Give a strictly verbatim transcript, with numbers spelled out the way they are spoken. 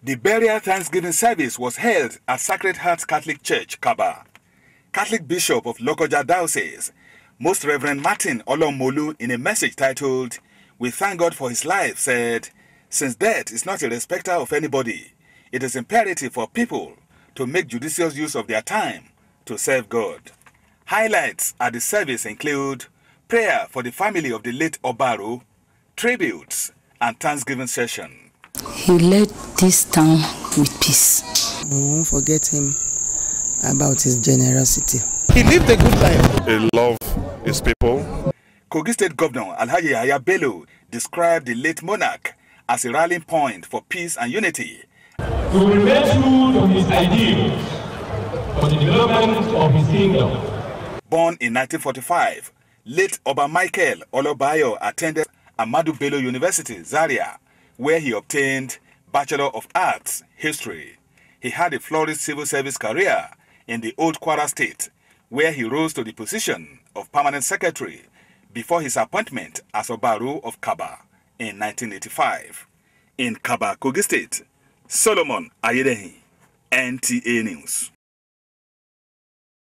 The burial Thanksgiving service was held at Sacred Heart Catholic Church, Kaaba. Catholic Bishop of Lokoja Diocese, Most Reverend Martin Olomolu, in a message titled, "We thank God for his life," said, "Since death is not a respecter of anybody, it is imperative for people to make judicious use of their time to serve God." Highlights at the service include prayer for the family of the late Obaro, tributes, and Thanksgiving session. He led this town with peace. We won't forget him about his generosity. He lived a good life. He loved his people. Kogi State Governor Yahaya Bello described the late monarch as a rallying point for peace and unity. He will remain true to his ideals for the development of his kingdom. Born in nineteen forty-five, late Oba Michael Olobayo attended Ahmadu Bello University, Zaria, where he obtained Bachelor of Arts, History. He had a flourishing civil service career in the old Kwara State, where he rose to the position of Permanent Secretary before his appointment as Obaro of Kaaba in nineteen eighty-five. In Kaaba, Kogi State, Solomon Ayedehi, N T A News.